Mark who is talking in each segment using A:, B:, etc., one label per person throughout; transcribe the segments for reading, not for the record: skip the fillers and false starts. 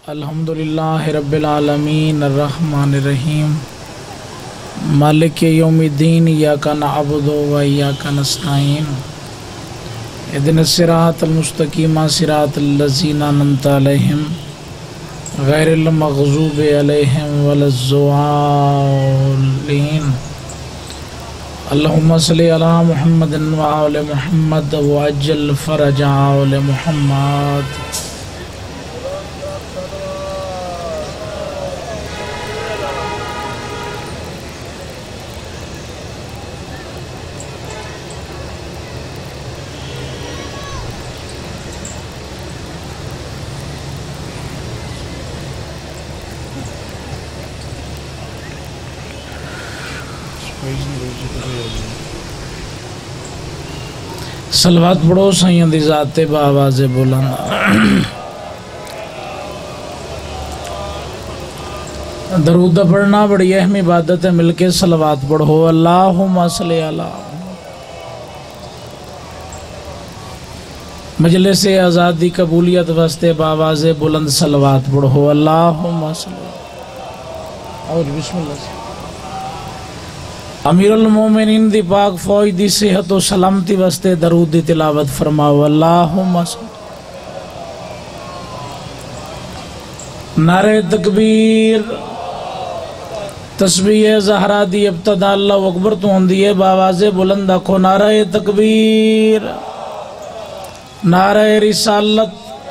A: الحمدللہ رب العالمین الرحمن الرحیم مالک یوم الدین ایاک نعبد و ایاک نستعین اهدنا الصراط المستقیم صراط الذین انعمت علیہم غیر المغضوب علیہم ولا الضالین اللہم صلی علی محمد وآل محمد وعجل فرج آل محمد. صلوات پڑھو سائیں دی ذات بآواز بلند. درود پڑھنا بڑی اہم عبادت ہے، مل کے صلوات پڑھو. اللہم صلی علی. مجلس آزادی قبولیت واسطے بآواز بلند صلوات پڑھو. اللہم صلی. اور بسم اللہ. امیر المومنین دی پاک فوج دی صحت و سلامتی واسطے درود دی تلاوت فرماؤ. اللہم صلی. نعرہ تکبیر. تسبیح زہرا دی ابتدا اللہ اکبر تو ہوندی ہے، بآواز بلند آکھو نعرہ تکبیر، نعرہ رسالت،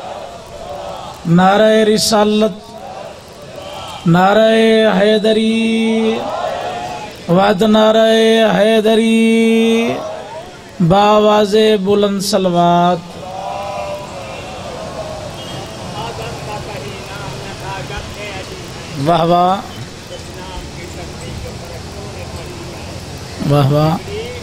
A: نعرہ رسالت، نعرہ حیدری، وعد نعرہ حیدری، بآواز بلند صلوات. واہ واہ واہ واہ.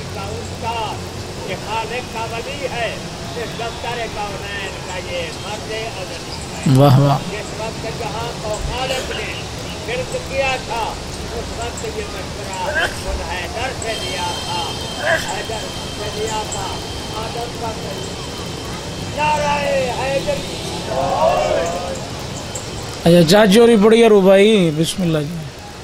A: واہ واہ. اچھا چاچی اور بڑی رو بھائی بسم اللہ جی.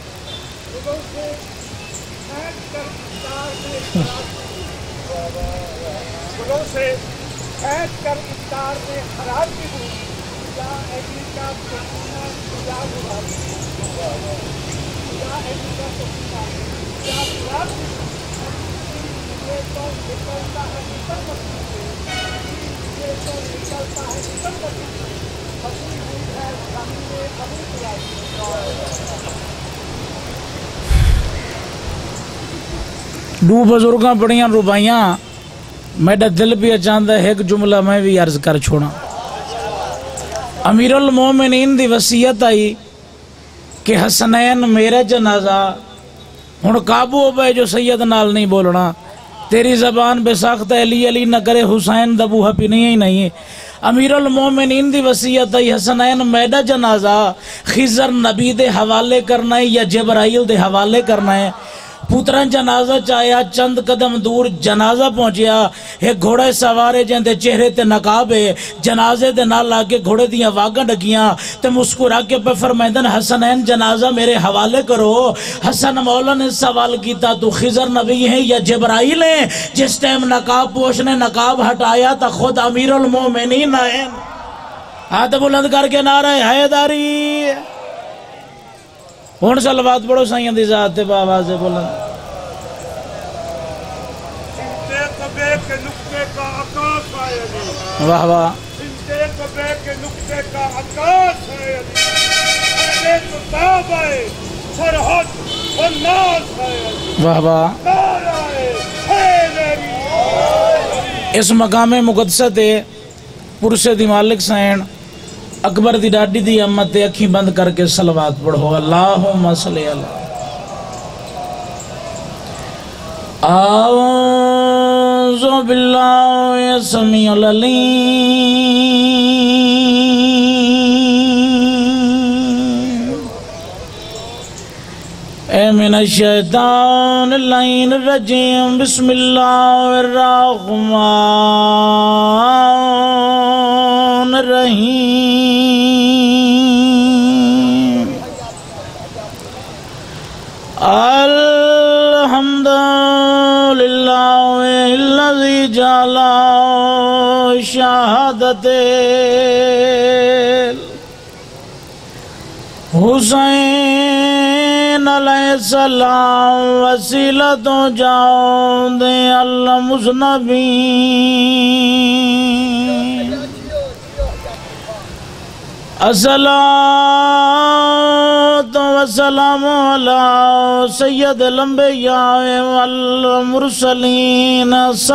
A: دو بزرگاں بڑیاں ربائیاں میڈا دل بھی اچاندہ ہے، ایک جملہ میں بھی عرض کر چھوڑا. امیر المومنین دی وصیت آئی کہ حسنین میرے جنازہ ہن قابو ہو بے جو سید نال نہیں بولنا، تیری زبان بے ساختہ علی علی نہ کرے حسین دبو ہپی نہیں نہیں. امیر المومنین دی وصیت آئی حسنین میرا جنازہ خضر نبی دے حوالے کرنا ہے یا جبرائیل دے حوالے کرنا ہے. پوتران جنازہ چاہیا، چند قدم دور جنازہ پہنچیا، ایک گھوڑے سوارے جن دے چہرے تے نقاب ہے، جنازے دے نال آگے گھوڑے دیاں واگاں ڈگیاں تے مسکرا کے پہ فرمائدن حسنین جنازہ میرے حوالے کرو. حسن مولا نے سوال کیتا تو خضر نبی ہیں یا جبرائیل ہیں؟ جس ٹائم نقاب پوش نے نقاب ہٹایا تا خود امیر المومنین آئے. ہاتھ بلند کر کے نعرہ حیدری. ہون صلوات پڑھو سائیں دی ذات بآواز بلند. واہ واہ. واہ واہ. اس مقام مقدسہ تے پرسے دی مالک سائن اکبر دی ڈاڈی دی امت تے اکھی بند کر کے صلوات پڑھو. اللہم صلی اللہ. اعوذ باللہ السمیع العلیم من الشیطان اللعین الرجیم. بسم اللہ الرحمن الرحیم. الذي جعل شهادة حسین علیہ السلام وسیلۃ جاؤں دے المذنبین الصلاۃ والسلام علی سید الانبیاء والمرسلین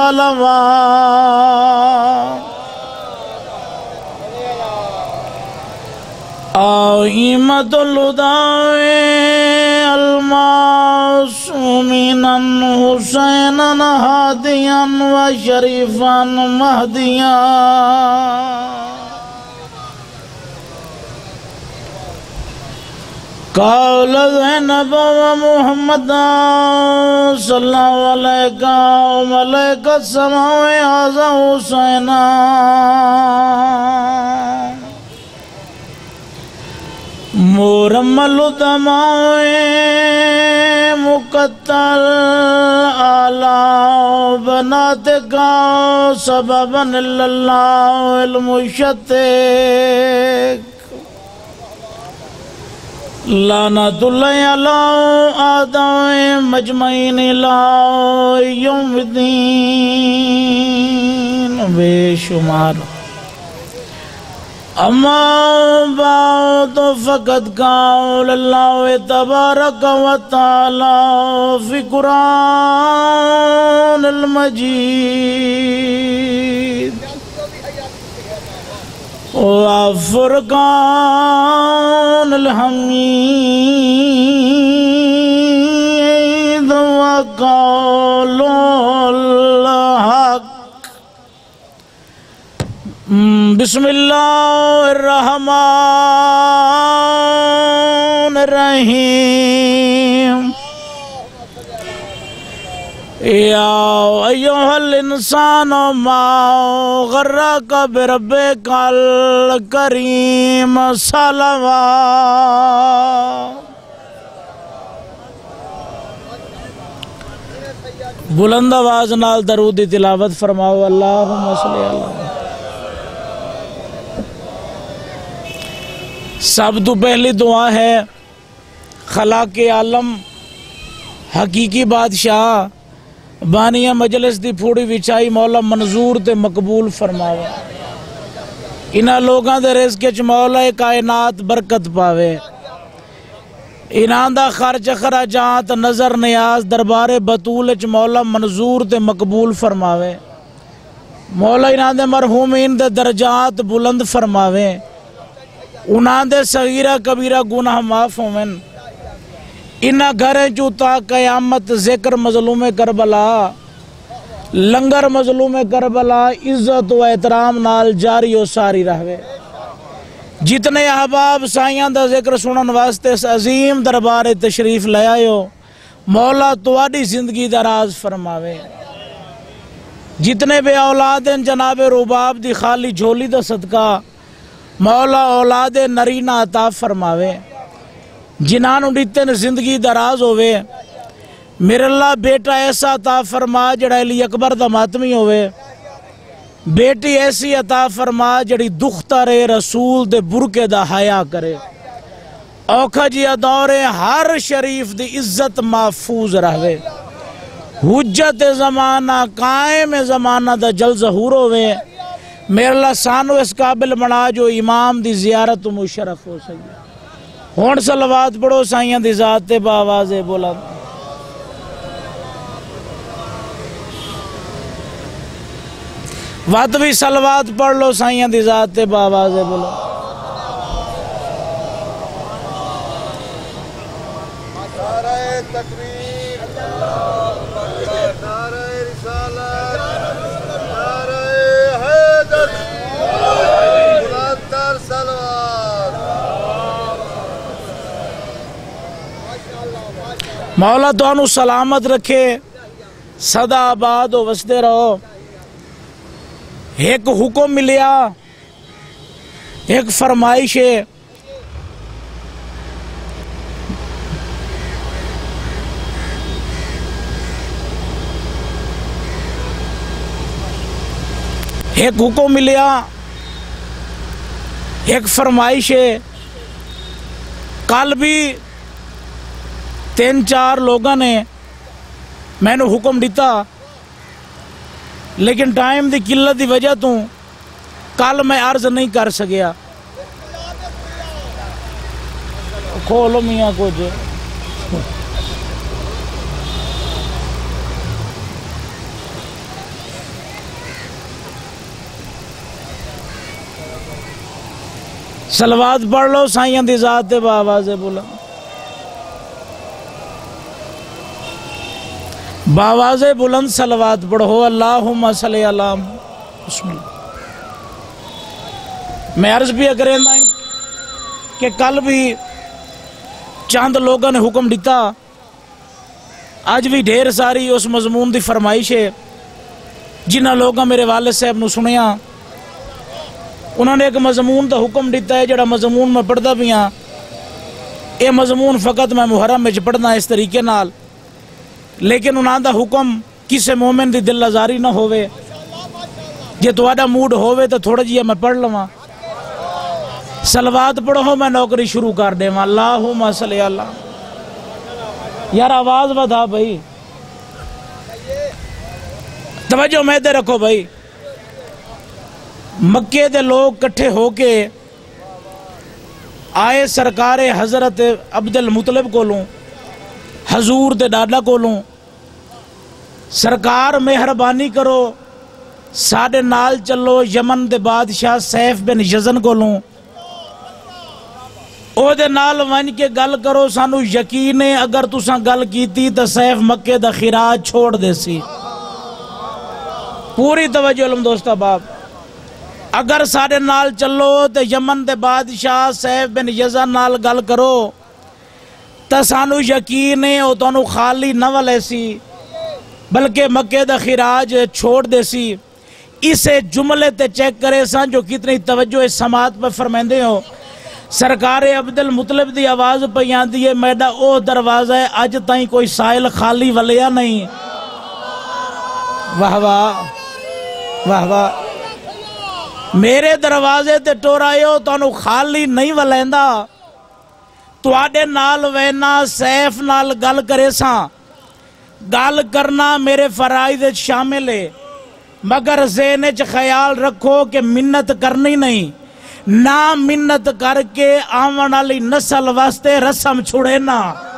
A: صلوات آئمۃ الہدی المعصومین حسینا ہادیا وشریفا مہدیا قول زینب ومحمد صلی اللہ علیہ وملائکۃ السماء ھذا حسینا مرمل دماء مقتل آلاء بنات کا سببا اللہ المشتق لعنت اللہ علی اعداء مجمعین الی یوم الدین بے شمار اما بعد فقد قال اللہ تبارک و تعالی فی قرآن المجید وفرقان الحمید وقول الحق بسم اللہ الرحمن الرحیم یا ایہا الانسان ما غرک بربک الکریم صلوات بلند آواز نال درود تلاوت فرماؤ اللہم صلی اللہ سب تو پہلی دعا ہے خلاق عالم حقیقی بادشاہ بانیہ مجلس دی پھوڑی وچائی مولا منظور تے مقبول فرماوے انہاں لوگاں دے رزق وچ مولا کائنات برکت پاوے انہاں دا خرچ خراجات نظر نیاز دربار بطول وچ مولا منظور تے مقبول فرماوے مولا انہاں دے مرحومین دے درجات بلند فرماوے انہاں دے صغیرہ کبیرہ گناہ معاف ہوئن انہاں گھریں چوتا قیامت ذکر مظلوم کربلا لنگر مظلوم کربلا عزت و احترام نال جاری و ساری رہوے جتنے احباب سائیاں دا ذکر سنن واسطے اس عظیم دربار تشریف لے آئے ہو مولا تواڈی زندگی دراز فرماوے جتنے بے اولاد ہیں جناب رباب دی خالی جھولی دا صدقہ مولا اولاد نرینہ عطا فرماوے جنہاں ڈیتن زندگی دراز ہوئے میرے اللہ بیٹا ایسا عطا فرما جڑا علی اکبر دا ماتمی ہوئے بیٹی ایسی عطا فرما جڑی دختر رسول دے برکے دا حیا کرے اوکھا جی دورے ہر شریف دی عزت محفوظ رہوے حجت زمانہ قائم زمانہ دا جل ظہور ہوئے میرے اللہ سانو اس قابل بنا جو امام دی زیارت مشرف ہو سکے ہون صلوات پڑھو سائیاں دی ذات باواز بلند وقت بھی صلوات پڑھ لو سائیاں دی ذات باواز بلند
B: نعرہ تکبیر نعرہ رسالت نعرہ حیدر بلندتر صلوات
A: مولا تو انو سلامت رکھے صدا آباد و وسدے رہو ایک حکم ملیا ایک فرمائش ہے ایک حکم ملیا، ایک فرمائش ہے. کل بھی 3-4 لوگوں نے میں نے حکم دیتا، لیکن ٹائم دی قلت دی وجہ تو کل میں عرض نہیں کر سکیا. کھولو میاں کچھ. صلوات پڑھ لو سائیاں دی ذات دے باواز بلند. باواز بلند صلوات پڑھو. اللہم صلی اللہ. بسم اللہ. میں عرض بھی کریں کہ کل بھی چند لوگوں نے حکم دیتا، آج بھی ڈھیر ساری اس مضمون دی فرمائش ہے. جنہ لوگوں میرے والد صاحب نو سنیا، انہوں نے ایک مضمون دا حکم دیتا ہے جڑا مضمون میں پڑھتا بھی ہاں. یہ مضمون فقط میں محرم میں پڑھنا اس طریقے نال، لیکن انہوں دا حکم کسے مومن دی دل آزاری نہ ہوئے. جے تہاڈا موڈ ہوئے تو تھوڑا جیا میں پڑھ لواں. صلوات پڑھو میں نوکری شروع کر دے. اللہم صلی اللہ. یار آواز بتا بھائی، توجہ میں دے رکھو بھائی. مکے دے لوگ کٹھے ہو کے آئے سرکار حضرت عبد المطلب کولوں، حضور دے ڈاڈا کولوں. سرکار مہربانی کرو ساڈے نال چلو یمن دے بادشاہ سیف بن یزن کولوں. او دے نال ون کے گل کرو، سانو یقین ہے اگر تساں گل کیتی تو سیف مکے دا خراج چھوڑ دے سی. پوری توجہ علم دوستا باپ. اگر ساڈے نال چلو تو یمن دے بادشاہ سیف بن یزن نال گل کرو تو سانو یقین ہے او تانوں خالی نہ ولے سی بلکہ مکے دا خراج چھوڑ دے سی. اسے جملے تے چیک کرے سان جو کتنی توجہ اس سماعت پر فرمیندے ہو. سرکار عبد المطلب دی آواز پہ آندی ہے، میڈا او دروازہ ہے اج تائیں کوئی سائل خالی ولیا نہیں. واہ واہ واہ واہ. میرے دروازے تے ٹورائیو تانوں خالی نہیں ولیندا. تواڈے نال وینا سیف نال گل کرے ساں. گل کرنا میرے فرائض شامل ہے، مگر ذہن وچ خیال رکھو کہ منت کرنی نہیں. نہ منت کر کے آون والی نسل واسطے رسم چھڑے نا.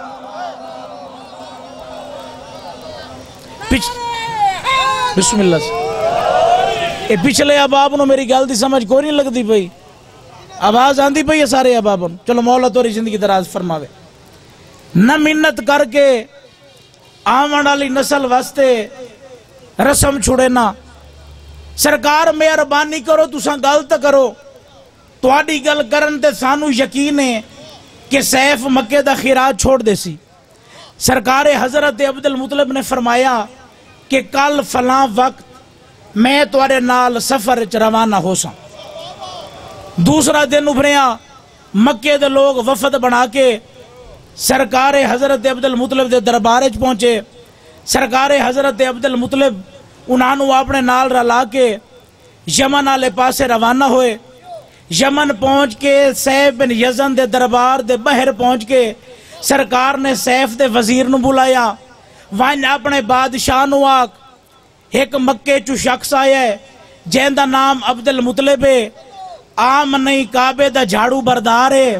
A: بسم اللہ سے. اے پچھلے اباب نو میری گل دی سمجھ کوئی نہیں لگتی پئی. آواز آندی پئی ہے سارے اباب نو. چلو مولا توری زندگی دراز فرماوے. نہ منت کر کے آون والی نسل واسطے رسم چھڑے نا. سرکار مہربانی کرو تساں گل تے کرو. تواڈی گل کرن تے سانو یقین ہے کہ سیف مکے دا خراج چھوڑ دے سی. سرکار حضرت عبد المطلب نے فرمایا کہ کل فلاں وقت میں تواڈے نال سفر چ روانہ ہو ساں. دوسرا دن ابھریا مکے دے لوگ وفد بنا کے سرکار حضرت عبد المطلب دے دربار وچ پہنچے. سرکار حضرت عبد المطلب انہاں نوں اپنے نال رلا کے یمن والے پاسے روانہ ہوئے. یمن پہنچ کے سیف بن یزن دے دربار دے باہر پہنچ کے سرکار نے سیف دے وزیر نو بلایا. وائن اپنے بادشاہ نو آکھ ایک مکے چو شخص آیا ہے جہن دا نام عبد المطلب ہے، عام نہیں کعبے دا جھاڑو بردار ہے.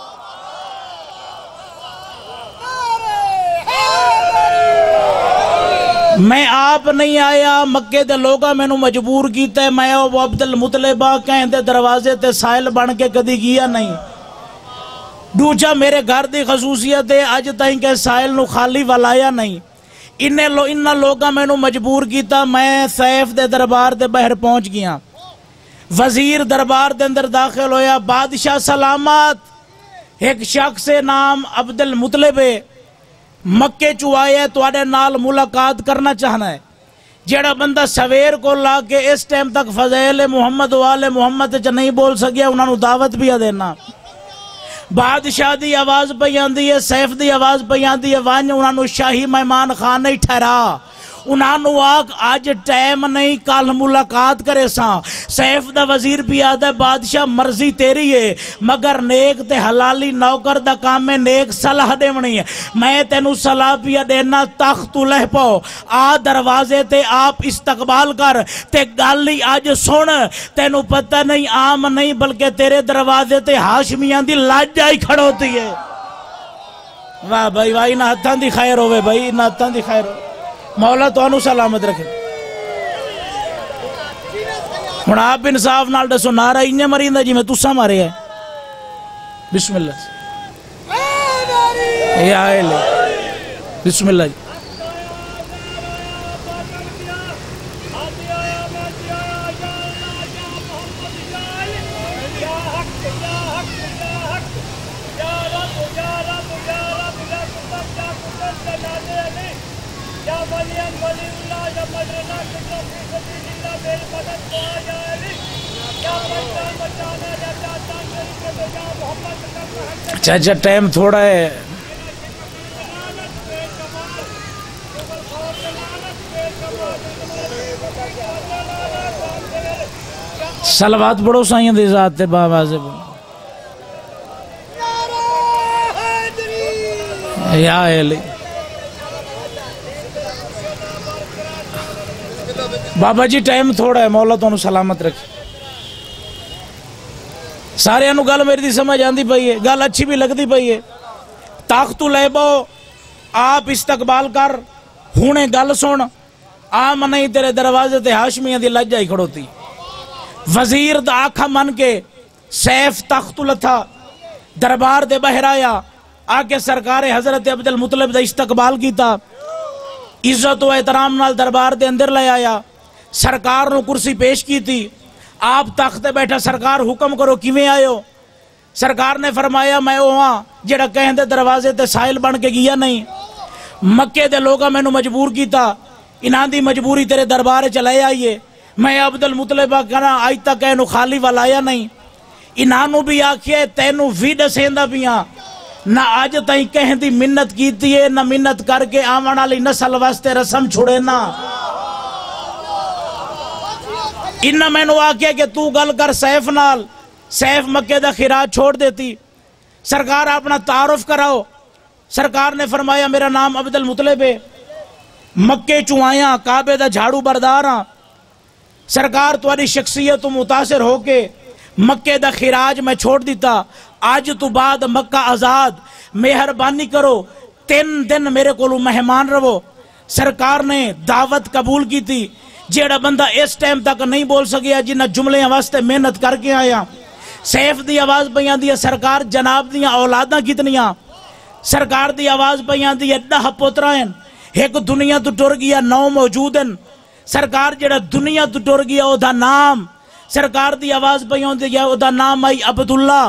A: میں آپ نہیں آیا، مکے دے لوگا میں نو مجبور کیتا ہے. میں وہ عبد المطلبہ کہیں دے دروازے تے سائل بن کے کدی گیا نہیں. دوچا میرے گھر دی خصوصیت ہے اج تائیں کہ سائل نو خالی ولایا نہیں. انہاں لوگا میں نو مجبور کیتا. میں سیف دے دربار دے باہر پہنچ گیا. وزیر دربار دے اندر داخل ہویا. بادشاہ سلامات، ایک شخص نام عبد المطلب ہے، مکے چو آیا ہے، تواڈے نال ملاقات کرنا چاہنا ہے. جیڑا بندہ سویر کو لا کے اس ٹائم تک فضائل محمد والے محمد چ نہیں بول سکیا انہاں نو دعوت بھی دینا. بادشاہ دی آواز پہ آندی ہے، سیف دی آواز پہ آندی ہے، وانج انہاں نو شاہی مہمان خانہ ہی ٹھہرا. انہوں آگ آج ٹائم نہیں کال ملاقات کرے ساں سیف دا وزیر بھی آدھا بادشاہ مرضی تیری ہے مگر نیک تے حلالی نوکر دا کام میں نیک صلاح دیونی ہے میں تینو صلاح بھی دینا تخت لہ پاؤ آ دروازے تے آپ استقبال کر تے گالی آج سن تینو پتہ نہیں عام نہیں بلکہ تیرے دروازے تے ہاشمیان دی لاجائی کھڑوتی ہے واہ بھائی واہ انہا ہتھان دی خیر ہوئے بھائی انہا ہتھان دی خیر ہوئے مولا تو انو سلامت رکھے ہن آپ انصاف نال دسو نعرہ انہیں مریندا جی میں تسا مارے ہے بسم اللہ یا اہلے بسم اللہ جی چاچا ٹائم تھوڑا ہے صلوات پڑھو سائیں دے ذات تے باوازے بولو یا اہلی بابا جی ٹائم تھوڑا ہے مولا تو انہوں سلامت رکھے سارے انہوں گل میری دی سمجھ آندی پئی ہے گل اچھی بھی لگ دی پئی ہے طاقت لے بو آپ استقبال کر ہونے گل سن آم نہیں تیرے دروازے تے ہاشمیاں دی لج جائی کھڑوتی وزیر دا آکھا من کے سیف تخت لتھا دربار دے بہر آیا آکے سرکار حضرت عبدالمطلب دا استقبال کیتا عزت و احترام نال دربار دے اندر لے آیا سرکار نو کرسی پیش کی تھی آپ تخت بیٹھا سرکار حکم کرو کیویں آئے ہو سرکار نے فرمایا میں وہاں جڑا کہیں دے دروازے تے سائل بن کے گیا نہیں مکے دے لوگا میں نو مجبور کیتا انہاں دی مجبوری تیرے دربارے چلائے آئیے میں عبدالمطلبہ کہنا آج تک کہنو خالی والایا نہیں انہاں نو بھی آکھئے تینو ویڈ سیندہ بیاں نہ آج تائیں کہیں دی منت کیتی ہے نہ منت کر کے آمن علی نسل واسطے رسم چھوڑے نا انہا میں نو آکھیا کہ تو گل کر سیف نال سیف مکے دا خراج چھوڑ دیتی سرکار اپنا تعارف کراؤ سرکار نے فرمایا میرا نام عبدالمطلب ہے مکے چوائیاں کعبے دا جھاڑو برداراں سرکار تمہاری شخصیت متاثر ہو کے مکے دا خراج میں چھوڑ دیتا آج تو بعد مکہ آزاد مہربانی کرو 3 دن میرے کو مہمان رہو سرکار نے دعوت قبول کی تھی جیڑا بندہ اس ٹائم تک نہیں بول سکیا جنہ جملے واسطے محنت کر کے آیا سیف دی آواز بیان دیا سرکار جناب دیا اولاداں کتنیاں سرکار دی آواز بیان دیا 10 پوترائیں ایک دنیا تو ٹر گیا 9 موجودن سرکار جڑا دنیا تو ٹر گیا او دا نام سرکار دی آواز بیان دیا او دا نام آئی عبداللہ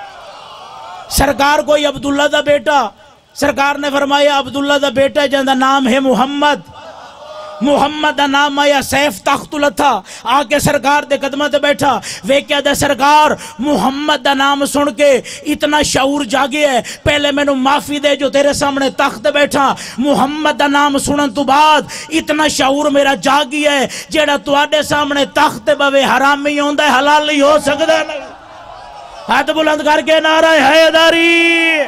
A: سرکار کوئی عبداللہ دا بیٹا سرکار نے فرمایا عبداللہ دا بیٹا جن دا نام ہے محمد محمد دا نام آیا سیف تخت لتھا آکے سرکار دے قدمہ تے بیٹھا ویکیا دے سرکار محمد دا نام سن کے اتنا شعور جاگے ہے پہلے میں نو معافی دے جو تیرے سامنے تخت بیٹھا محمد دا نام سنن تو بعد اتنا شعور میرا جاگی ہے جیڑا تو آڈے سامنے تخت بوے حرامی ہوندہ ہے حلالی ہو سکتا ہے ہاتھ بلند کر کے نعرہ حیداری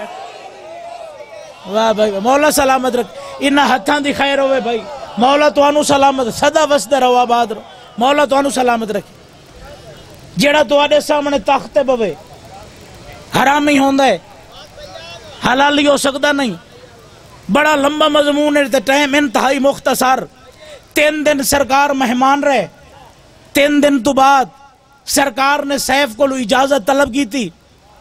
A: واہ بھائی مولا سلامت رکھ انہا ہتھاں دی خیر ہوئے بھائی مولا تو انو سلامت صدا وسدہ رہو آباد رو مولا تو انو سلامت رکھے جیڑا تو آڈے سامنے تخت بوے حرامی ہوندہ ہے حلالی ہو سکتا نہیں بڑا لمبا مضمون ہے ٹائم انتہائی مختصر 3 دن سرکار مہمان رہے 3 دن تو بعد سرکار نے سیف کو اجازت طلب کی تھی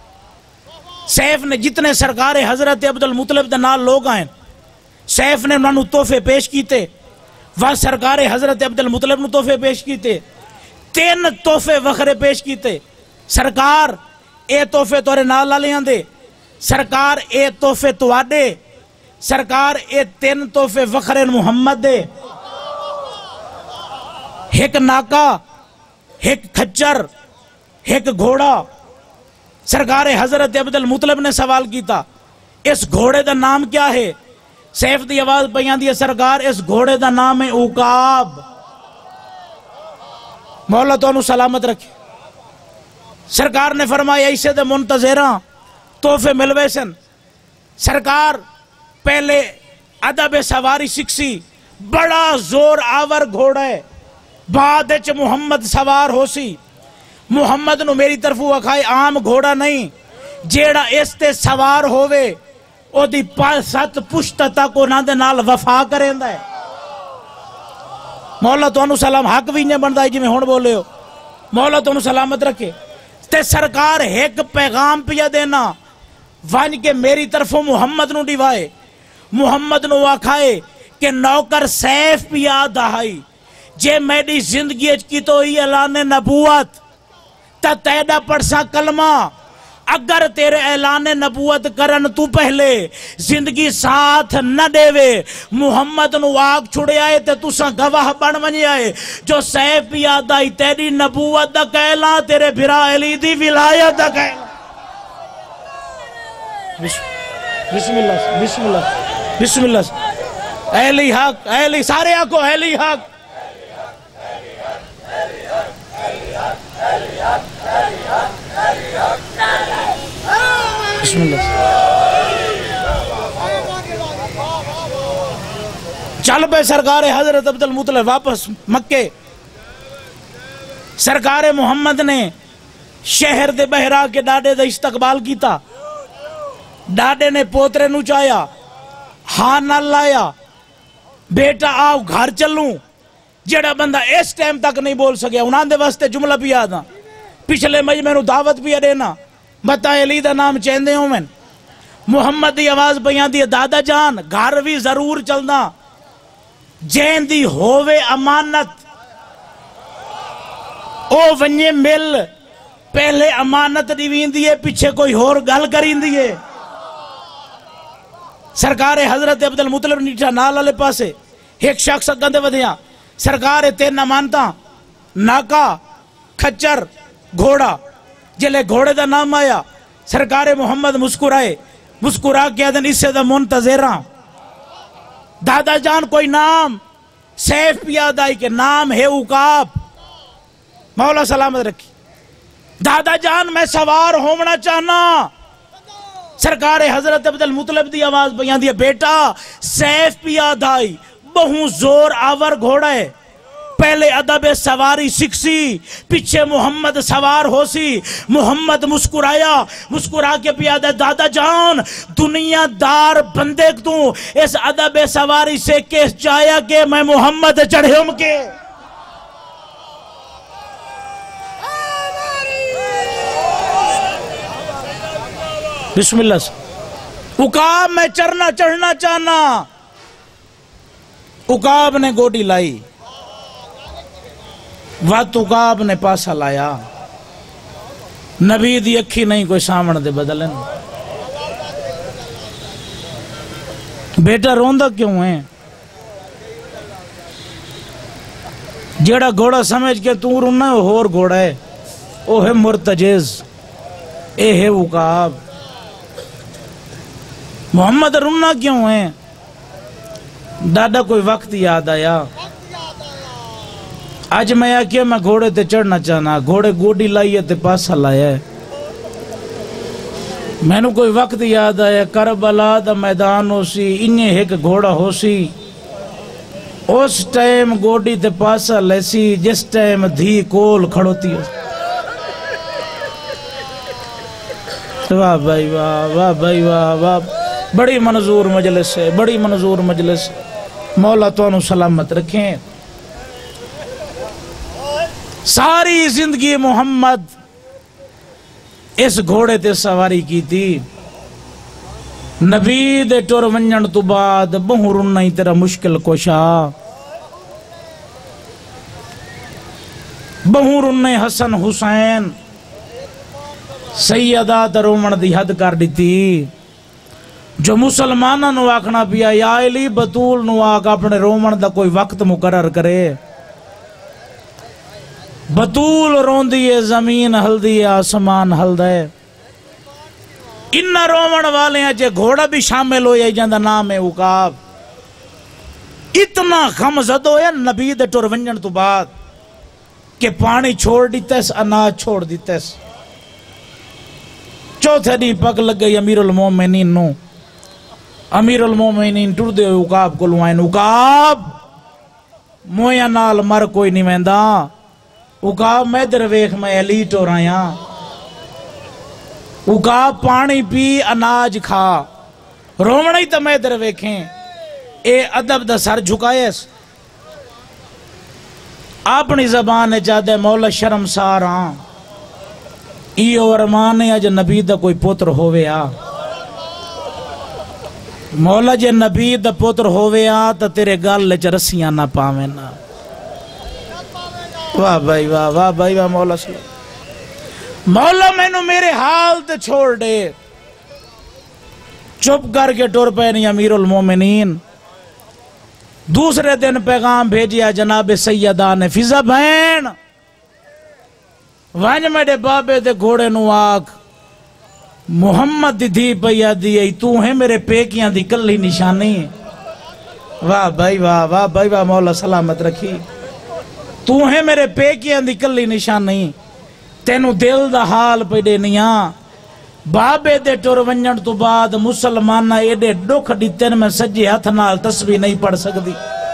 A: سیف نے جتنے سرکار حضرت عبدالمطلب دے نال لوگ آئیں سیف نے انہوں تحفے پیش کیتے وہ سرکار حضرت عبدالمطلب نے تحفے پیش کیتے 3 تحفے وخرے پیش کیتے سرکار اے تحفے تورے نال لالیاں دے سرکار اے تحفے تو آڈے سرکار اے 3 تحفے وخرے محمد دے ایک ناکا ایک کھچر ایک گھوڑا سرکار حضرت عبدالمطلب نے سوال کیتا اس گھوڑے دا نام کیا ہے سیف دی آواز پیان دی سرکار اس گھوڑے دا نام ہے عقاب. مولا تو انہوں سلامت رکھے. سرکار نے فرمایا اسے دے منتظران تحفے ملوے سن. سرکار پہلے ادب سواری سکسی بڑا زور آور گھوڑا ہے. بعد اچ محمد سوار ہو سی. محمد نو میری طرف وکھائے عام گھوڑا نہیں جیڑا اس تے سوار ہووے او دی 5-7 پشت تک انہاں دے نال وفا کریندا ہے. مولا تو انہوں سلام حق بھی نہیں بندہ ہے جی میں ہون بولے ہو. مولا تو انہوں سلامت رکھے. تے سرکار ایک پیغام پیا دینا وانج کے میری طرفوں محمد نو ڈیوائے. محمد نو آکھائے کہ نوکر سیف پیا دہائی جے میری زندگی کی تو ہی اعلان نبوت تا تیڑا پڑسا کلمہ. اگر تیرے اعلان نبوت کرن تو پہلے زندگی ساتھ نہ دے وے محمد نو آگ چھڑے آئے تے تو سا گواہ بن منی آئے جو سیف یاد آئی تیری نبوت دا کہلا تیرے بھرا علی دی ولایت دا کہلا. بسم اللہ بسم اللہ بسم اللہ. اہلی حق اہلی سارے آکو اہلی حق بسم اللہ. چل پہ سرکار حضرت عبد المطلب واپس مکے. سرکار محمد نے شہر دے بہرا کے ڈاڈے دا استقبال کیتا. ڈاڈے نے پوترے نو چایا ہاں نہ لایا بیٹا آؤ گھر چلوں. جڑا بندہ اس ٹائم تک نہیں بول سکیا انہاں دے واسطے جملہ پیا دا پچھلے مجمع نو دعوت پیا دینا بتا علی دا نام چیندے ہوں میں. محمد دی آواز بیان دی دادا جان گھر بھی ضرور چلنا جین دی ہووے امانت او ونجے مل پہلے امانت دیوین دیئے پیچھے کوئی ہور گل کرین دیئے. سرکار حضرت عبد المطلب نیٹھا نال علیہ پاسے ایک شخص گندے ودیاں. سرکار تین نہ مانتا ناکا کھچر گھوڑا جلے گھوڑے دا نام آیا. سرکار محمد مسکرائے مسکرا کے دن اس سے دا منتظران دادا جان کوئی نام سیف پیاد آئی کہ نام ہے عقاب. مولا سلامت رکھی. دادا جان میں سوار ہونا چاہنا. سرکار حضرت عبد المطلب دی آواز بیان دیا بیٹا سیف پیاد آئی بہوں زور آور گھوڑا ہے. پہلے ادب سواری سکسی پیچھے محمد سوار ہو سی. محمد مسکرایا مسکرا کے پیادہ دادا جان دنیا دار بندے تو اس ادب سواری سے کیس چایا کہ میں محمد چڑھے ہم کے. بسم اللہ سے. عقاب میں چڑھنا چاہنا. عقاب نے گوڑی لائی وقت عقاب نے پاسا لایا. نبی دی اکھی نہیں کوئی سامن دے بدلن. بیٹا روندہ کیوں ہے؟ جیڑا گھوڑا سمجھ کے تو رونا ہے اور گھوڑا ہے او ہے مرتجز اے ہے عقاب. محمد رونا کیوں ہے؟ دادا کوئی وقت یاد آیا آج میں آکیا میں گھوڑے تے چڑھنا چاہنا. گھوڑے گوڑی لائیے تے پاسا لایا ہے. میں نے کوئی وقت یاد آیا کربلا دا میدان ہو سی انہیں ایک گھوڑا ہو سی. اس ٹائم گوڑی تے پاسا لے سی جس ٹائم دھی کول کھڑوتی ہو. واہ بھائی واہ واہ بھائی واہ واہ. بڑی منظور مجلس ہے بڑی منظور مجلس. مولا تو انہوں سلامت رکھیں. ساری زندگی محمد اس گھوڑے تے سواری کی تھی. نبی دے ٹور ونجن تو بعد بہوں رنہ ہی تیرا مشکل کوشا. بہوں رنہ حسن حسین سیدہ ترومن دی حد کر دیتی. جو مسلمانہ نو آکھنا پیا یا علی بطول نو آکھ اپنے رومن دا کوئی وقت مقرر کرے. بطول رون دیئے زمین ہل دیئے آسمان ہل دے. ان رومن والے ہیں جے گھوڑا بھی شامل ہو جائے جاندہ نام ہے عقاب. اتنا غم زد ہویا نبی دے ٹر ونجن تو بعد کہ پانی چھوڑ دیتا ہے اناج چھوڑ دیتا ہے. چوتھے دن پک لگ گئی امیر المومنین نو. امیر المومنین ٹر دے عقاب کو لوائن عقاب مویا نال مر کوئی نہیں ویندا. عقاب میں در ویخ میں علی ٹور آیا. عقاب پانی پی اناج کھا رومنی تا میں در ویکھیں اے ادب دا سر جھکائیس. اپنی زبان چاہدے مولا شرم ساراں ایو ارمان ہے جے نبی دا کوئی پتر ہووے آ. مولا جے نبی دا پتر ہووے آ تا تیرے گل لچ رسیاں نہ پاویں نا. واہ بھائی واہ واہ بھائی واہ مولا صلی اللہ. مولا میں نو میرے حال تے چھوڑ دے. چپ کر کے ٹور پہ نہیں امیر المومنین. دوسرے دن پیغام بھیجیا جناب سیدان فضا بہن وانج میرے بابے دے گھوڑے نو آگ محمد دی دھی پیا دی تو ہے میرے پیکیاں دی کلی نشانی. واہ بھائی واہ واہ بھائی واہ مولا سلامت رکھی. تو ہے میرے پیکیاں دی کلی نشانی. تینو دل دا حال پہ دینیاں. بابے دے ٹور ونجن تو بعد مسلمانہ ایڈے ڈوکھ دیتن میں سجے ہاتھ نال تسبیح نہیں پڑھ سکتی.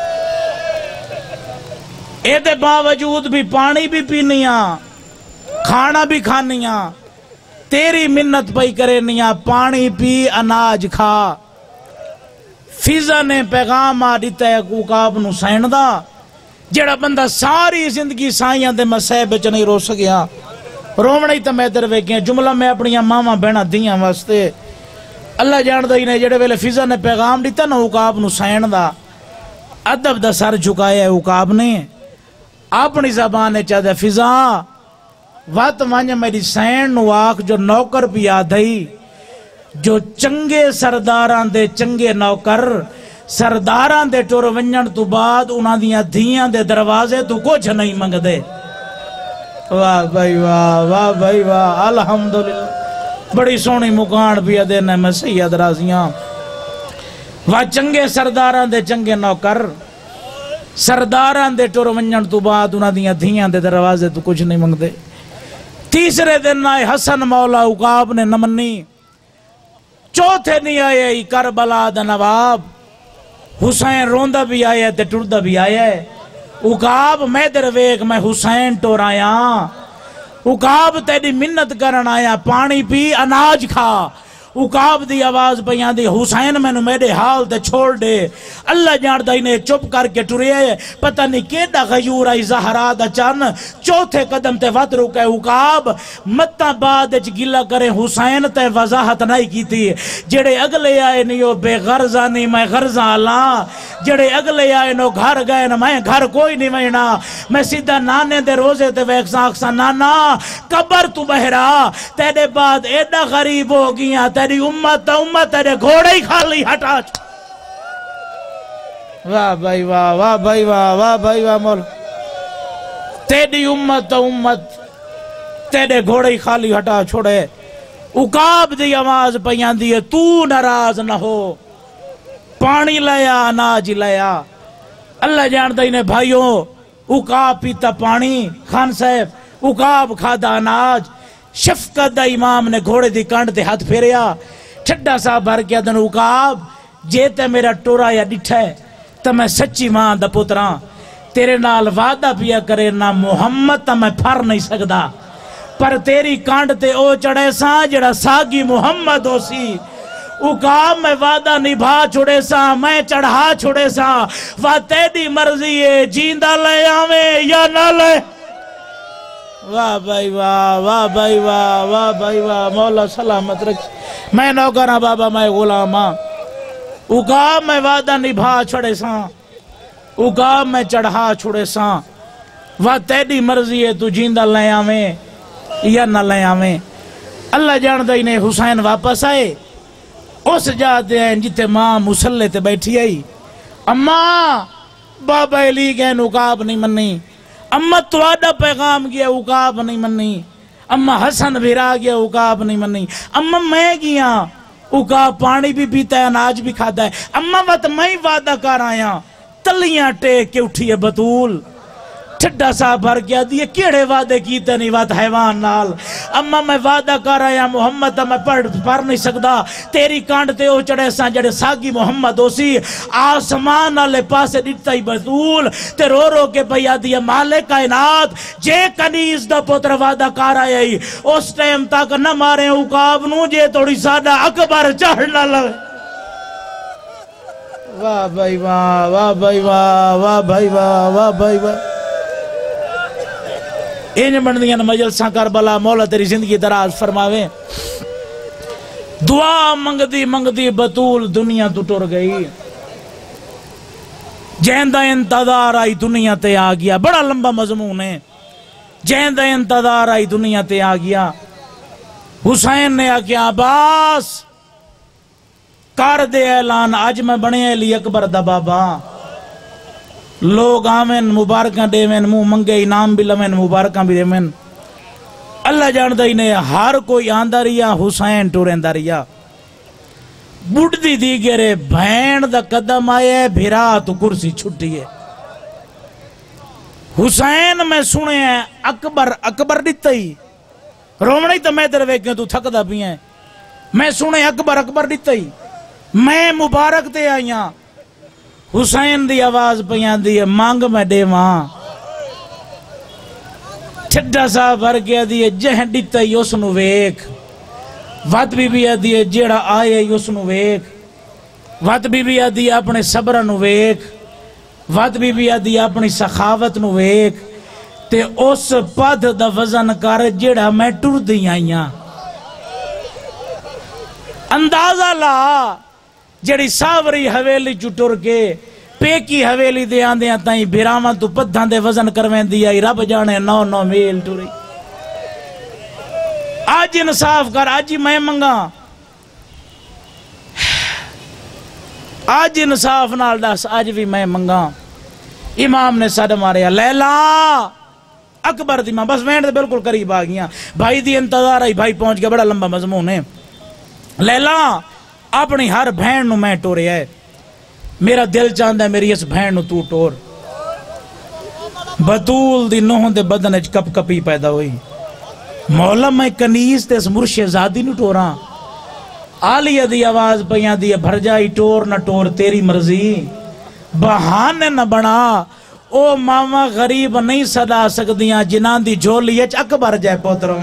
A: ایدے باوجود بھی پانی بھی پینیاں کھانا بھی کھانیاں تیری منت پئی کرے نیاں پانی پی اناج کھا. فضا نے پیغام آ دیتا ہے عقاب نو سائن دا جڑا بندہ ساری زندگی سائیاں دے مسئے بچ نہیں رو سکیا. رومنی تا میں در ویکھیں جملہ میں اپنی ماما بہنا دیاں واسطے اللہ جان دا ہی نے جڑے ویلے فضا نے پیغام دیتا نا عقاب نو سائن دا ادب دا سر جھکایا ہے. عقاب نے اپنی زبان چاہدے فضا وات وانج میری سائن نو آکھ جو نوکر بھی آدھائی جو چنگے سرداران دے چنگے نوکر سرداران دے ٹور ونجن تو بعد انہاں دیاں دھیاں دے دروازے تو کچھ نہیں منگ دے. واہ بھائی واہ بھائی واہ الحمدللہ. بڑی سونی مکان بھی دینا میں سید رازیاں. واہ چنگے سرداران دے چنگے نوکر سرداران دے ٹور ونجن تو بعد انہاں دیاں دھیاں دے دروازے تو کچھ نہیں منگ دے. تیسرے دن آئے حسن مولا عقاب نے نمنی. چوتھے نہیں آئے کربلا دا نواب حسین روندہ بھی آیا تے ٹردہ بھی آیا. عقاب میں در ویک میں حسین ٹور آیا. عقاب تیری منت کرن آیا پانی پی اناج کھا. عقاب دی آواز پیان دی حسین میں نو میرے حال تے چھوڑ دے. اللہ جاندہ انہیں چپ کر کے ٹرے پتہ نہیں کیڑا غیور آئی زہرا دا چان چوتھے قدم تے وط رکے. عقاب متہ بعد اچ گلہ کرے حسین تے وضاحت نہیں کی تھی. جڑے اگلے آئے نیو بے غرضہ نہیں میں غرضہ اللہ. جڑے اگلے آئے نو گھر گئے نا میں گھر کوئی نہیں وینا. میں سیدھا نانے دے روزے تے ویکساں اکساں نانا قبر تو بہرا تیرے بعد ایڈا غریب ہو گیا تیری امت تیرے گھوڑے ہی خالی ہٹا. واہ بھائی واہ واہ بھائی واہ واہ بھائی واہ مولا. تیری امت تیرے گھوڑے ہی خالی ہٹا چھوڑے. عقاب دی آواز پیان دی تو ناراض نہ ہو پانی لیا اناج لیا. اللہ جاندہ انہیں بھائیوں عقاب پیتا پانی خان صاحب عقاب کھادا اناج. شفقت دا امام نے گھوڑے دی کانڈ تے ہاتھ پھیریا ٹھڈا سا بھر کیا دن عقاب جے تے میرا ٹورا یا ڈٹھا ہے تو میں سچی ماں دا پتراں تیرے نال وعدہ پیا کرے نا محمد تا میں پھر نہیں سکدا پر تیری کانڈ تے او چڑھے سا جڑا ساگی محمد ہو سی. عقاب میں وعدہ نبھا چھوڑے سا میں چڑھا چھوڑے سا. واہ تیری مرضی ہے جیندہ لے آویں یا نہ لے. واہ بھائی واہ واہ بھائی واہ واہ بھائی واہ مولا سلامت رکھ. میں نوکراں بابا میں غلاماں. عقاب میں وعدہ نبھا چھوڑے سا عقاب میں چڑھا چھوڑے سا. واہ تیری مرضی ہے تو جیندہ لے آویں یا نہ لے آویں. اللہ جاندہ انہیں حسین واپس آئے اس جاتے ہیں جتے ماں مسلح تے بیٹھی آئی. اماں بابا علی گئے عقاب نہیں منی. اماں تو آڈا پیغام گیا عقاب نہیں منی. اما حسن بھی را گیا عقاب نہیں منی اما میں گیا عقاب پانی بھی پیتا ہے اناج بھی کھاتا ہے اما وقت میں وعدہ کر آیا تلیاں ٹیک کے اٹھی ہے بطول ٹھڈا صاحب بھر گیا دیئے کیڑے وعدے کیتے نہیں وعد حیوان نال اما میں وعدہ کر آیا محمد میں پڑھ نہیں سکتا تیری کانڈ تے او چڑے ساں جڑے ساگی محمد ہو سی آسمان والے پاسے ڈٹتا ہی بطول تے رو رو کے پیا دیا مالک کائنات جے کنیز دا پتر وعدہ کر آیا ہی اس ٹائم تک نہ مارے عقاب نو جے توڑی سادہ اکبر چڑھنا لگے واہ بھائی واہ واہ بھائی واہ واہ بھائی واہ واہ بھائی واہ این بندیاں مجلساں کربلا مولا تیری زندگی دراز فرماوے دعا منگدی منگدی بطول دنیا تو ٹر گئی جہندہ انتظار آئی دنیا تے آ گیا بڑا لمبا مضمون ہے جہندہ انتظار آئی دنیا تے آ گیا حسین نے آکیا عباس کر دے اعلان آج میں بنے علی اکبر دا بابا لوگ آمین مبارکاں دے میں منہ منگے انعام بھی لمن مبارکاں بھی دے میں اللہ جاندہ ہی نے ہر کوئی آندہ ریا حسین ٹورندہ ریا بڑھ دی گرے بھین دا قدم آئے بھیرا تو کرسی چھٹی ہے حسین میں سنے ہیں اکبر دیتا ہی رومنی تو میں در ویکیں تو تھک دا بھی ہیں میں سنے اکبر دیتا ہی میں مبارک تے آئیاں حسین دی آواز پیان دی مانگ میں دے ماں چھڑا سا بھر گیا دی جہن دیتا ہی اس نو ویک وات بی بی آدھی جیڑا آئے اس نو ویک وات بی بی آدھی اپنے صبر نو ویک وات بی بی آدھی اپنی سخاوت نو ویک تے اس پد دا وزن کر جیڑا میں ٹر دی آئیاں اندازہ لا جڑی ساوری حویلی چٹر کے پیکی حویلی دے آن دیاں تائیں بھیرامان تو پدھاں دے وزن کروین دیا رب جانے 9 میل ٹوری آج انصاف کر آج ہی میں منگا آج انصاف نال دس آج بھی میں منگا امام نے صد ماریا لیلا اکبر دی ماں بس وینڈ دے بالکل قریب آگیاں بھائی دی انتظار آئی بھائی پہنچ گیا بڑا لمبا مضمون ہے لیلا اپنی ہر بھین نو میں ٹورے ہے میرا دل چاندہ ہے میری اس بھین نو تو ٹور بطول دی نوہوں دے بدن اچ کپ کپی پیدا ہوئی مولا میں کنیز تے اس مرشد زادی نو ٹوراں آلیہ دی آواز پیاں دی بھر جائی ٹور نہ ٹور تیری مرضی بہانے نہ بنا او ماما غریب نہیں صدا سکدیاں جنان دی جھولی اچ اکبر جائے پوتروں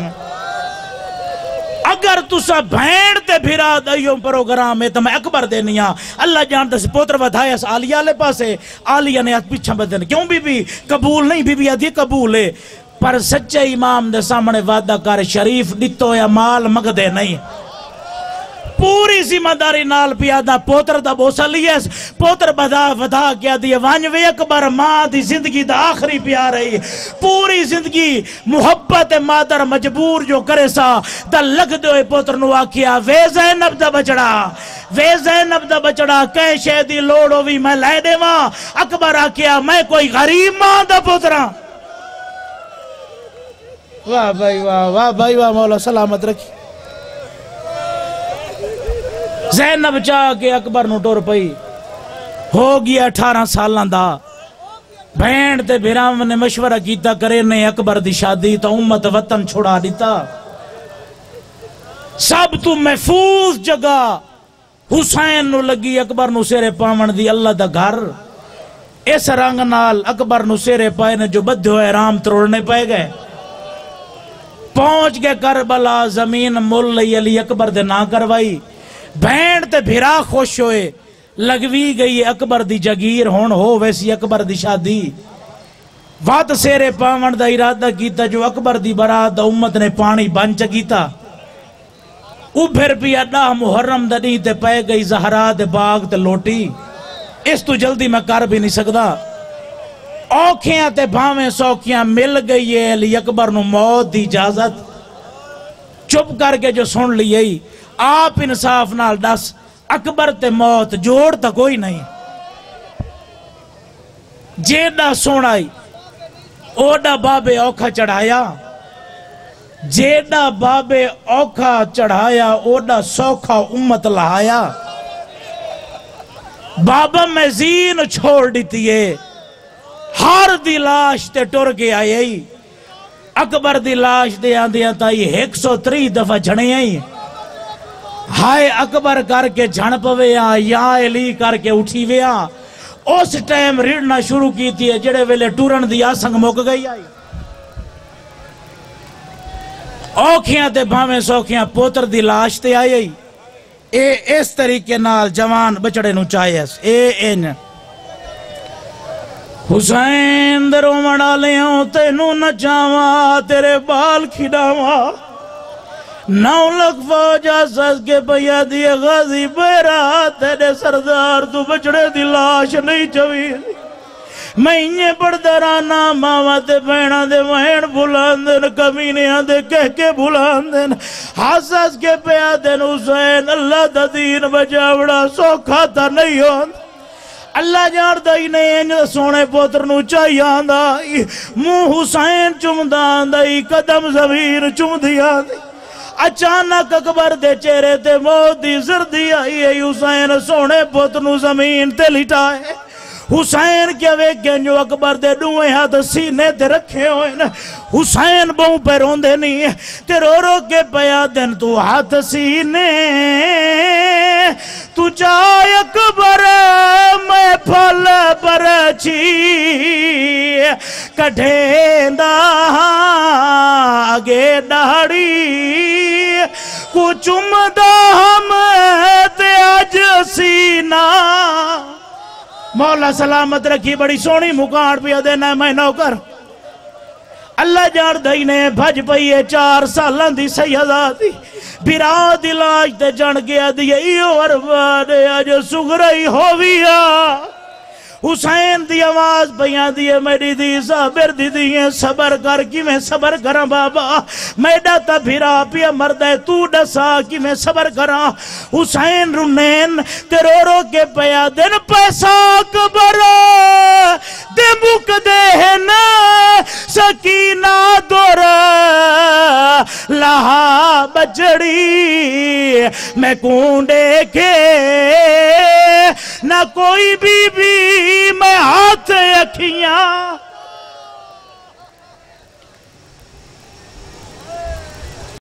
A: اگر تسا بھین تے بھیرا دائیوں پروگرام میں تو میں اکبر دینیاں اللہ جانتا سے پوتر بدھایا اس آلیہ لے پاسے آلیہ نے آج پیچھا بدن کیوں بی بی قبول نہیں بی بی آدھی قبول ہے پر سچے امام دے سامنے وعدہ کر شریف ڈتو یا مال مگدے نہیں پوری ذمہ داری نال پیادا پوتر دا بوسا لیس پوتر بدھا کیا دیئے وانجوے اکبر ماں دی زندگی دا آخری پیار رہی پوری زندگی محبت مادر مجبور جو کرے سا دا لگ دوئے پوتر نو آکیا وے زینب دا بچڑا کہے شہدی لوڑو بھی میں لائے دے ماں اکبر آکیا میں کوئی غریب ماں دا پوترا واہ بھائی واہ مولا سلامت رکھی زینب چاہ کے اکبر نو ٹور پئی ہو گیا 18 سالان دا بھین تے بھیرام نے مشورہ کیتا کرے نے اکبر دی شادی تا امت وطن چھوڑا دیتا سب تو محفوظ جگہ حسین نو لگی اکبر نو سیرے پاون دی اللہ دا گھر اس رنگ نال اکبر نو سیرے پائے نے جو بدھ ہوئے رام تروڑنے پائے گئے پہنچ گئے کربلا زمین مول لئی علی اکبر دے نہ کروائی بھین تے بھیرا خوش ہوئے لگوی گئی اکبر دی جگیر ہون ہو ویسی اکبر دی شادی وات سیرے پاون دا ارادہ کیتا جو اکبر دی برات دا امت نے پانی بانچ کیتا ابھر پی اڈا محرم دا نہیں تے پہ گئی زہرا دے باغ تے لوٹی اس تو جلدی میں کر بھی نہیں سکدا اوکھیاں تے بھاویں سوکھیاں مل گئی ہے علی اکبر نو موت دی اجازت چپ کر کے جو سن لیئی آپ انصاف نال دس اکبر تے موت جوڑ تا کوئی نہیں جیڑا سونائی اوڑا بابے اوکھا چڑھایا جیڑا بابے اوکھا چڑھایا اوڈا سوکھا امت لہایا بابا میں زین چھوڑ دیتی ہے ہار دی لاش تے ٹر کے آئی اکبر دی لاش دے آندیاں تائی 103 دفعہ جھڑے آئی ہائے اکبر کر کے جھڑ پویا یا علی کر کے اٹھی ویا اس ٹائم ریڑنا شروع کی تھی جڑے ویلے ٹورن دی آسنگ مک گئی آئی اوکھیاں تے بھامیں سوکھیاں پوتر دی لاش تے آئی اس طریقے نال جوان بچڑے نو چاہیس این حسین درو مڑا لیاں تینو نچاواں تیرے بال کھڑاواں 9 لکھ فوجا سس کے پیا دی غازی بیرا تیرے سردار تو بچڑے دی لاش نہیں چوی میں انہیں بردرانا ماما تے بینہ دے وین بھولاندن کمینیاں دے کہہ کے بھولاندن حساس کے پیا دن حسین اللہ دا دین بجاوڑا سوکھا تا نہیں ہوند اللہ جار دائی نہیں سونے پوتر نو چاہی آندائی منہ حسین چم داندائی قدم زمین چم دیا دی اچانک اکبر دے چہرے تے موت دی زردی آئی ہے حسین سونے پوتر نو زمین تے لٹائے حسین کیا ویکھیں جو اکبر دے ڈوئے ہاتھ سینے تے رکھے ہوئے نا حسین بہوں پہ روندے نہیں تے رو رو کے پیا دن تو ہاتھ سینے تو چاہے اکبر میں پھل برچی کٹھیں دا آگے ڈاڑی کو چم دا ہم تے آج سینہ مولا سلامت رکھی بڑی سونی مکاڑ پیا دینا میں نوکر اللہ جار دائی نے بھج پئیے 4 سالان دی سیدہ دی بیرا دلاج تے جن گیا دی ایو عربانے آج سگرئی ہوویا حسین دی آواز بیان دیئے میری دی صابر دی دیئے صبر کر کی میں صبر کراں بابا میڈا تا بھیرا پیا مردہ تو ڈسا کی میں صبر کراں حسین رنین تے رو رو کے پیا دن پیسا اکبر دے مک دہن سکینہ دور لہا بچڑی میں کونڈے کے نہ کوئی بی بی میں ہاتھ اکھیاں